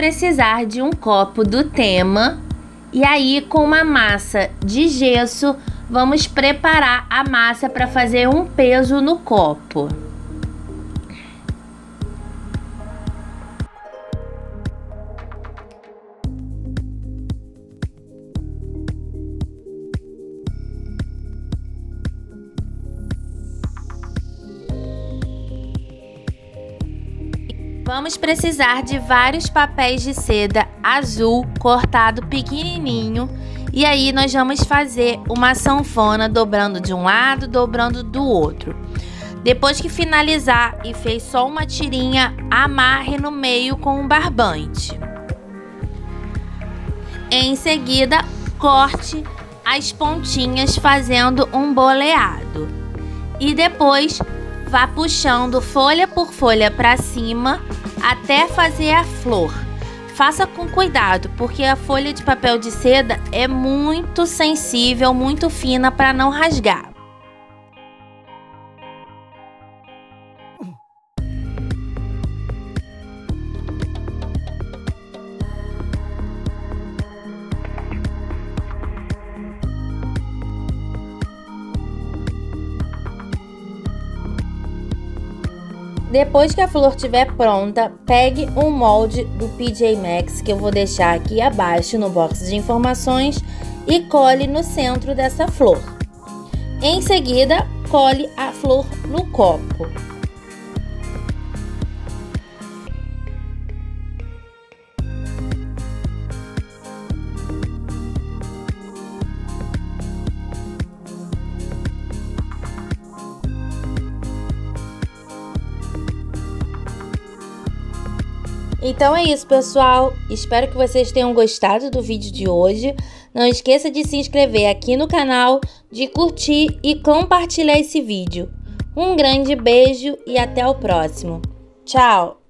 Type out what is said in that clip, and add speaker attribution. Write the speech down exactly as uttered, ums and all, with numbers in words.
Speaker 1: precisar de um copo do tema e aí com uma massa de gesso vamos preparar a massa para fazer um peso no copo. Vamos precisar de vários papéis de seda azul cortado pequenininho e aí nós vamos fazer uma sanfona dobrando de um lado, dobrando do outro. Depois que finalizar e fez só uma tirinha, amarre no meio com um barbante. Em seguida, corte as pontinhas fazendo um boleado e depois vá puxando folha por folha para cima até fazer a flor. Faça com cuidado, porque a folha de papel de seda é muito sensível, muito fina para não rasgar. Depois que a flor estiver pronta, pegue um molde do P J Masks, que eu vou deixar aqui abaixo no box de informações, e cole no centro dessa flor. Em seguida, cole a flor no copo. Então é isso, pessoal. Espero que vocês tenham gostado do vídeo de hoje. Não esqueça de se inscrever aqui no canal, de curtir e compartilhar esse vídeo. Um grande beijo e até o próximo. Tchau!